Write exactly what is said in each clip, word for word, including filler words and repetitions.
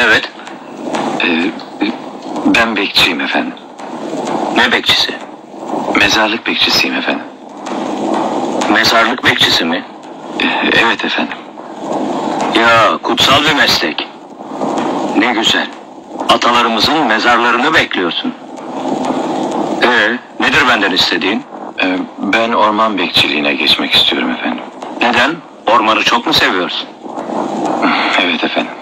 Evet. Ee, ben bekçiyim efendim. Ne bekçisi? Mezarlık bekçisiyim efendim. Mezarlık bekçisi mi? Ee, evet efendim. Ya kutsal bir meslek. Ne güzel. Atalarımızın mezarlarını bekliyorsun. Ee, nedir benden istediğin? Ee, ben orman bekçiliğine geçmek istiyorum efendim. Neden? Ormanı çok mu seviyorsun? Evet efendim.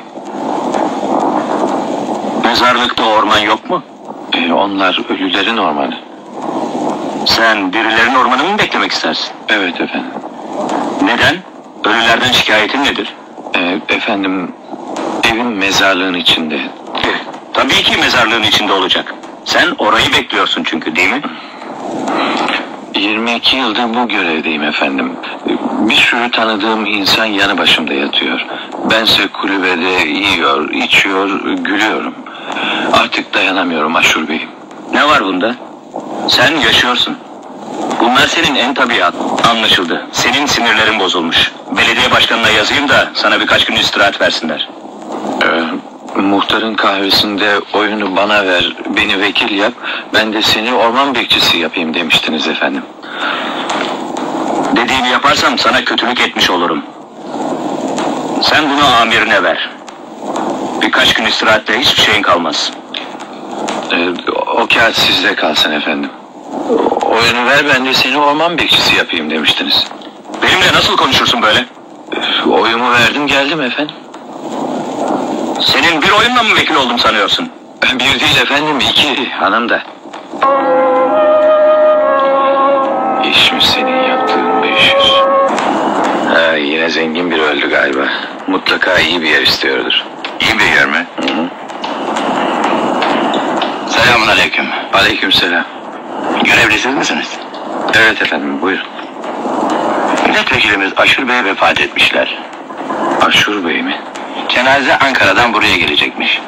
Mezarlıkta orman yok mu? Ee, onlar ölülerin ormanı. Sen birilerinin ormanını mı beklemek istersin? Evet efendim. Neden? Ölülerden şikayetin nedir? Ee, efendim, evim mezarlığın içinde. Eh, tabii ki mezarlığın içinde olacak. Sen orayı bekliyorsun çünkü, değil mi? yirmi iki yıldır bu görevdeyim efendim. Bir sürü tanıdığım insan yanı başımda yatıyor. Bense kulübede yiyor, içiyor, gülüyorum. Artık dayanamıyorum Aşur Bey'im. Ne var bunda? Sen yaşıyorsun. Bunlar senin en tabiat. Anlaşıldı. Senin sinirlerin bozulmuş. Belediye başkanına yazayım da sana birkaç gün istirahat versinler. Ee, muhtarın kahvesinde oyunu bana ver, beni vekil yap, ben de seni orman bekçisi yapayım demiştiniz efendim. Dediğimi yaparsam sana kötülük etmiş olurum. Sen bunu amirine ver. Birkaç gün istirahatte hiçbir şeyin kalmaz. Ee, o kağıt sizde kalsın efendim. Oyunu ver, ben de seni orman bekçisi yapayım demiştiniz. Benimle nasıl konuşursun böyle? Oyumu verdim geldim efendim. Senin bir oyunla mı vekil oldum sanıyorsun? Bir değil efendim, iki. Hanım da. İş mi senin yaptığın beş yüz? Ha, yine zengin biri öldü galiba. Mutlaka iyi bir yer istiyordur. İyi bir yer mi? Hı hı. Selamun aleyküm. Aleykümselam. Görevlisiz misiniz? Evet efendim, buyurun. Milletvekilimiz Aşur Bey vefat etmişler. Aşur Bey mi? Cenaze Ankara'dan buraya gelecekmiş.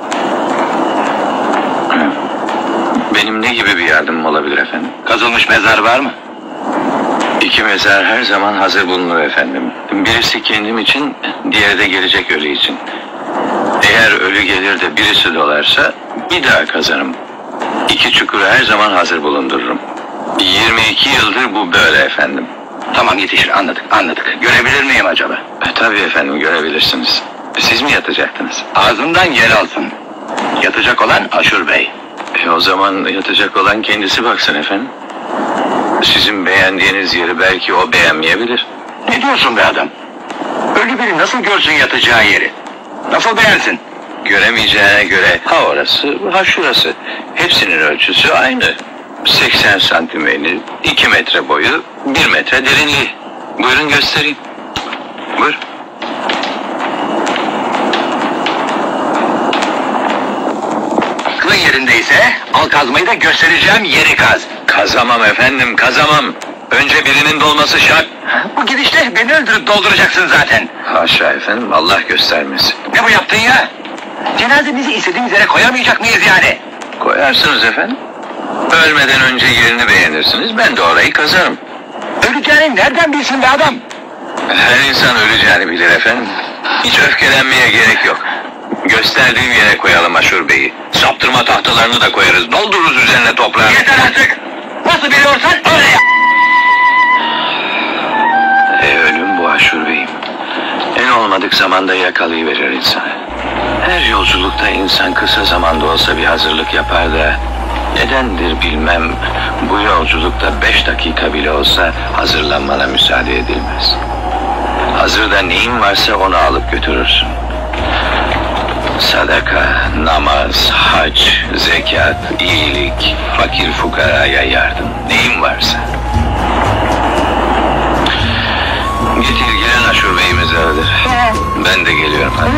Benim ne gibi bir yardımım olabilir efendim? Kazılmış mezar var mı? İki mezar her zaman hazır bulunur efendim. Birisi kendim için, diğeri de gelecek ölü için. Eğer ölü gelir de birisi dolarsa bir daha kazarım. İki çukuru her zaman hazır bulundururum. yirmi iki yıldır bu böyle efendim. Tamam, yetişir, anladık anladık. Görebilir miyim acaba? E, tabii efendim, görebilirsiniz. Siz mi yatacaktınız? Ağzından yer alsın. Yatacak olan Aşur Bey. E, o zaman yatacak olan kendisi baksın efendim. Sizin beğendiğiniz yeri belki o beğenmeyebilir. Ne diyorsun be adam? Ölü biri nasıl görsün yatacağı yeri? Nasıl beğensin? Göremeyeceğine göre ha orası ha şurası. Hepsinin ölçüsü aynı. seksen santim eni, iki metre boyu, bir metre derinliği. Buyurun göstereyim. Buyur. Aklın yerindeyse al kazmayı da göstereceğim yeri kaz. Kazamam efendim, kazamam. Önce birinin dolması şart. Bu gidişle beni öldürüp dolduracaksın zaten. Haşa efendim, Allah göstermesin. Ne bu yaptın ya? Cenazemizi istediğimiz yere koyamayacak mıyız yani? Koyarsınız efendim. Ölmeden önce yerini beğenirsiniz, ben de orayı kazarım. Öleceğini nereden bilsin be adam? Her insan öleceğini bilir efendim. Hiç öfkelenmeye gerek yok. Gösterdiğim yere koyalım Aşur Bey'i. Saptırma tahtalarını da koyarız. Doldururuz üzerine toprağı. Yeter artık! Nasıl biliyorsan öyle yap! E ölüm bu Aşur Bey'im. En olmadık zamanda yakalayıverir insanı. Her yolculukta insan kısa zamanda olsa bir hazırlık yapar da... nedendir bilmem, bu yolculukta beş dakika bile olsa hazırlanmana müsaade edilmez. Hazırda neyin varsa onu alıp götürürsün. Sadaka, namaz, hac, zekat, iyilik, fakir fukaraya yardım, neyin varsa. Git ilgilen Aşur Bey'imize öldür. Ben de geliyorum hadi.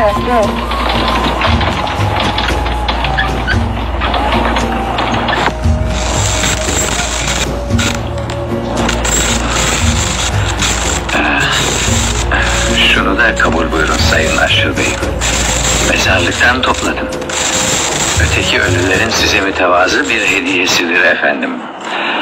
Şunu da kabul buyurun Sayın Aşur Bey. Mezarlıktan topladım. Öteki ölülerin size mütevazı bir hediyesidir efendim.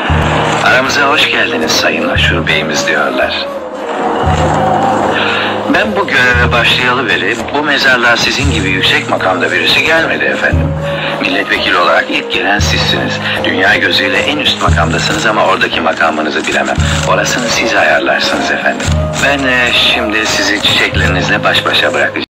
Aramıza hoş geldiniz Sayın Aşur Bey'imiz diyorlar. Ben bu göreve başlayalı beri bu mezarlığa sizin gibi yüksek makamda birisi gelmedi efendim. Milletvekili olarak ilk gelen sizsiniz. Dünya gözüyle en üst makamdasınız ama oradaki makamınızı bilemem. Orasını siz ayarlarsınız efendim. Ben e, şimdi sizi çiçeklerinizle baş başa bırakacağım.